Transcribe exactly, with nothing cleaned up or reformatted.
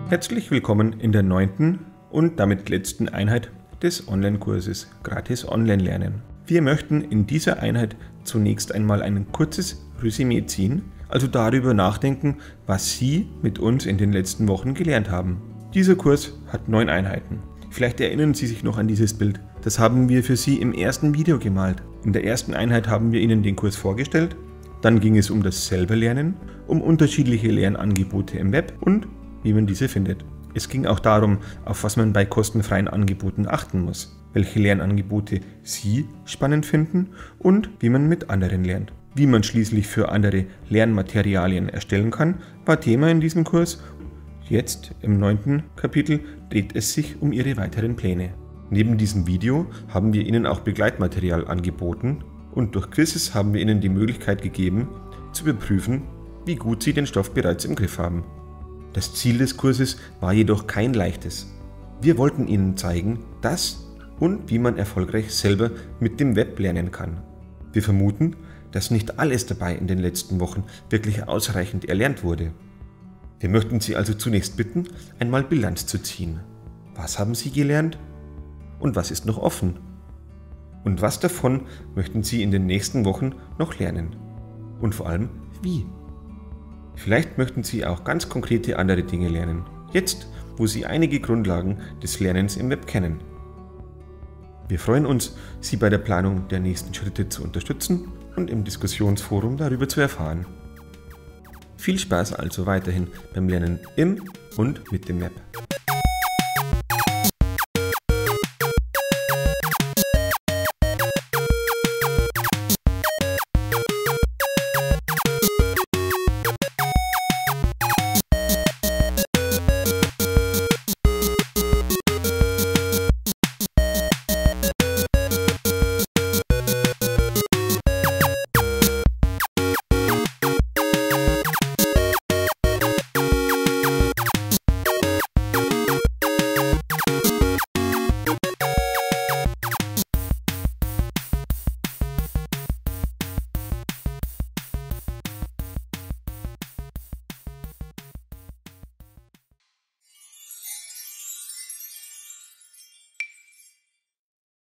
Herzlich willkommen in der neunten und damit letzten Einheit des Online-Kurses Gratis Online Lernen. Wir möchten in dieser Einheit zunächst einmal ein kurzes Resümee ziehen, also darüber nachdenken, was Sie mit uns in den letzten Wochen gelernt haben. Dieser Kurs hat neun Einheiten. Vielleicht erinnern Sie sich noch an dieses Bild. Das haben wir für Sie im ersten Video gemalt. In der ersten Einheit haben wir Ihnen den Kurs vorgestellt. Dann ging es um das Selberlernen, um unterschiedliche Lernangebote im Web und wie man diese findet. Es ging auch darum, auf was man bei kostenfreien Angeboten achten muss, welche Lernangebote Sie spannend finden und wie man mit anderen lernt. Wie man schließlich für andere Lernmaterialien erstellen kann, war Thema in diesem Kurs. Jetzt, im neunten Kapitel, dreht es sich um Ihre weiteren Pläne. Neben diesem Video haben wir Ihnen auch Begleitmaterial angeboten und durch Quizzes haben wir Ihnen die Möglichkeit gegeben, zu überprüfen, wie gut Sie den Stoff bereits im Griff haben. Das Ziel des Kurses war jedoch kein leichtes. Wir wollten Ihnen zeigen, dass und wie man erfolgreich selber mit dem Web lernen kann. Wir vermuten, dass nicht alles dabei in den letzten Wochen wirklich ausreichend erlernt wurde. Wir möchten Sie also zunächst bitten, einmal Bilanz zu ziehen. Was haben Sie gelernt? Und was ist noch offen? Und was davon möchten Sie in den nächsten Wochen noch lernen? Und vor allem, wie? Vielleicht möchten Sie auch ganz konkrete andere Dinge lernen, jetzt, wo Sie einige Grundlagen des Lernens im Web kennen. Wir freuen uns, Sie bei der Planung der nächsten Schritte zu unterstützen und im Diskussionsforum darüber zu erfahren. Viel Spaß also weiterhin beim Lernen im und mit dem Web.